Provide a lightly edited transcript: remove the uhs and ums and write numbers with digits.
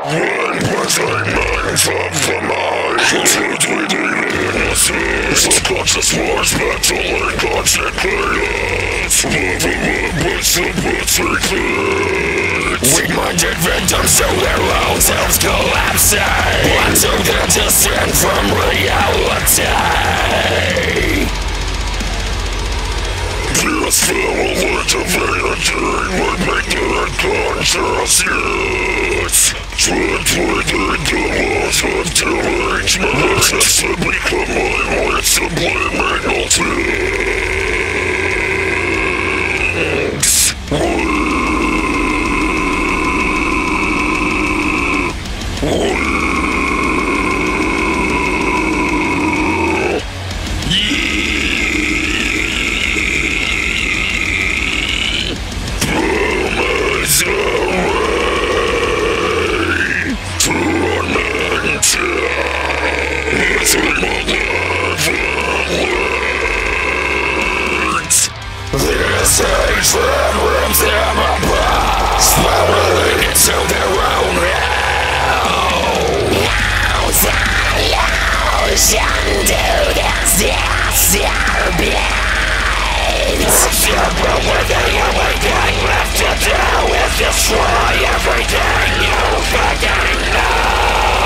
When birthday minds up the mind, completely innocent. Subconscious wars battling constant chaos. Living with sympathy. Weak-minded victims to their own selves collapsing. Watching their descent from reality. This family to vanity would make their unconscious use. Translated the laws of derangement just to become mindless subliminal things. This hatred rips them apart, spiraling into their own hell. Solution to this disturbance. Simple with the only thing left to do is destroy everything you fucking know.